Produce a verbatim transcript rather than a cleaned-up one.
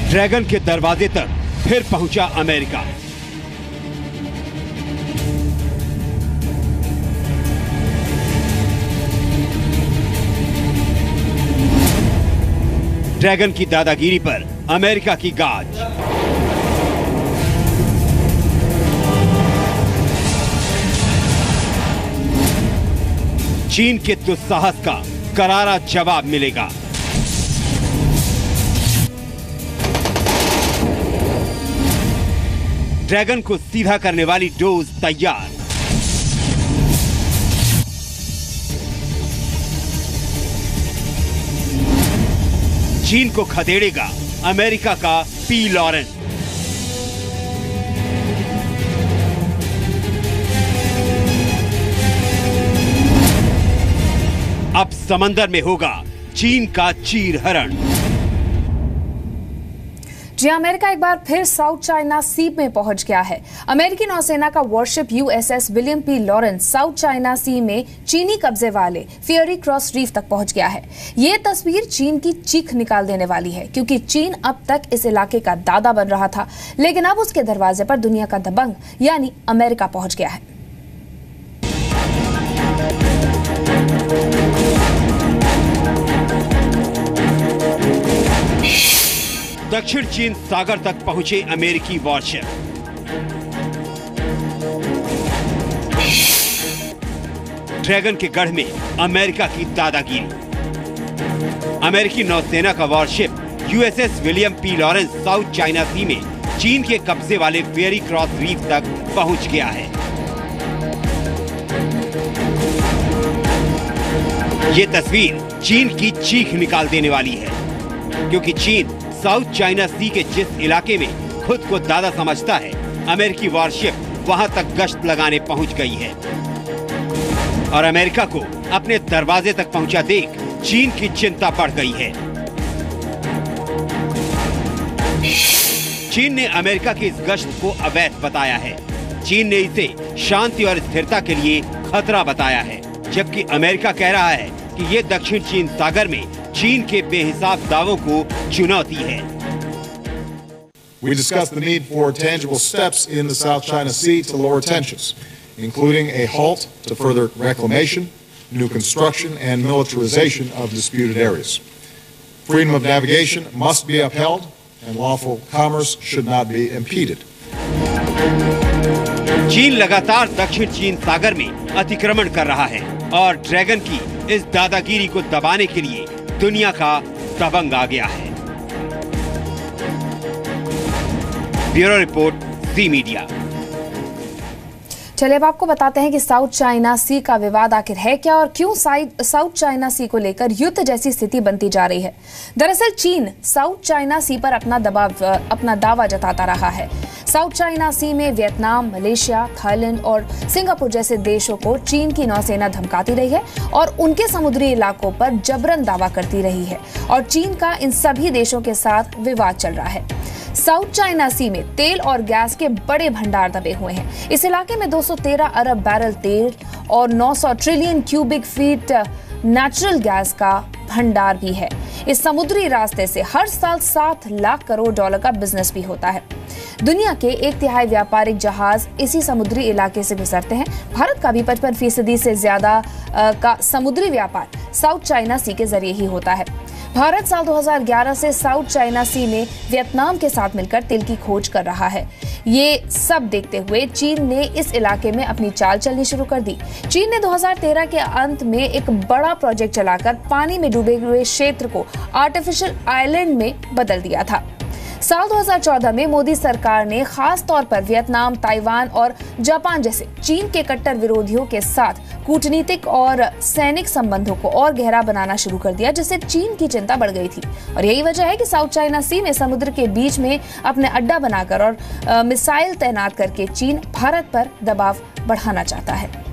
Dragon के दरवाजे तक फिर पहुंचा अमेरिका। ड्रैगन की दादागिरी पर अमेरिका की गाज। चीन के दुस्साहस का करारा जवाब मिलेगा। ड्रैगन को सीधा करने वाली डोज तैयार। चीन को खदेड़ेगा अमेरिका का पी लॉरेंस। अब समंदर में होगा चीन का चीरहरण। जी, अमेरिका एक बार फिर साउथ चाइना सी में पहुंच गया है। अमेरिकी नौसेना का warship USS William P Lawrence South China Sea में चीनी कब्जे वाले फियरी क्रॉस रीफ तक पहुंच गया है। ये तस्वीर चीन की चीख निकाल देने वाली है, क्योंकि चीन अब तक इस इलाके का दादा बन रहा था, लेकिन अब उसके दरवाजे पर दुनिया का दबंग यानी अमेरिका पहुंच गया है। दक्षिण चीन सागर तक पहुंचे अमेरिकी वॉरशिप। ड्रैगन के गढ़ में अमेरिका की दादागिरी। अमेरिकी नौसेना का warship USS William P Lawrence South China Sea में चीन के कब्जे वाले फियरी क्रॉस रीफ तक पहुंच गया है। ये तस्वीर चीन की चीख निकाल देने वाली है, क्योंकि चीन साउथ चाइना सी के जिस इलाके में खुद को दादा समझता है, अमेरिकी वॉरशिप वहां तक गश्त लगाने पहुंच गई है। और अमेरिका को अपने दरवाजे तक पहुंचा देख चीन की चिंता बढ़ गई है। चीन ने अमेरिका की इस गश्त को अवैध बताया है। चीन ने इसे शांति और स्थिरता के लिए खतरा बताया है, जबकि अमेरिका कह रहा है कि ये दक्षिण चीन सागर में चीन के बेहिसाब दावों को चुनौती है। We discussed the need for tangible steps in the South China Sea to lower tensions, including a halt to further reclamation, new construction, and militarization of disputed areas. Freedom of navigation must be upheld, and lawful commerce should not be impeded. चीन लगातार दक्षिण चीन सागर में अतिक्रमण कर रहा है और ड्रैगन की इस दादागिरी को दबाने के लिए दुनिया का दबंग आ गया है। Bureau report, Zee media. चलिए अब आपको बताते हैं कि साउथ चाइना सी का विवाद आखिर है क्या और क्यों साउथ चाइना सी को लेकर युद्ध जैसी स्थिति बनती जा रही है। दरअसल चीन साउथ चाइना सी पर अपना दबाव अपना दावा जताता रहा है। साउथ चाइना सी में वियतनाम, मलेशिया, थाईलैंड और सिंगापुर जैसे देशों को चीन की नौसेना धमकाती रही है और उनके समुद्री इलाकों पर जबरन दावा करती रही है और चीन का इन सभी देशों के साथ विवाद चल रहा है। साउथ चाइना सी में तेल और गैस के बड़े भंडार दबे हुए हैं। इस इलाके में दो सौ तेरह अरब बैरल तेल और नौ सौ trillion cubic feet natural gas का भंडार भी है। इस समुद्री रास्ते से हर साल सात लाख करोड़ डॉलर का बिजनेस भी होता है। दुनिया के एक तिहाई व्यापारिक जहाज इसी समुद्री इलाके से गुजरते हैं। भारत का भी पचपन फीसदी से ज्यादा का समुद्री व्यापार साउथ चाइना सी के जरिए ही होता है। भारत साल दो हज़ार ग्यारह से साउथ चाइना सी में वियतनाम के साथ मिलकर तेल की खोज कर रहा है। ये सब देखते हुए चीन ने इस इलाके में अपनी चाल चलनी शुरू कर दी। चीन ने दो हज़ार तेरह के अंत में एक बड़ा प्रोजेक्ट चलाकर पानी में डूबे हुए क्षेत्र को आर्टिफिशियल आइलैंड में बदल दिया था। साल दो हज़ार चौदह में मोदी सरकार ने खास तौर पर वियतनाम, ताइवान और जापान जैसे चीन के कट्टर विरोधियों के साथ कूटनीतिक और सैनिक संबंधों को और गहरा बनाना शुरू कर दिया, जिससे चीन की चिंता बढ़ गई थी। और यही वजह है कि साउथ चाइना सी में समुद्र के बीच में अपने अड्डा बनाकर और मिसाइल तैनात करके चीन भारत पर दबाव बढ़ाना चाहता है।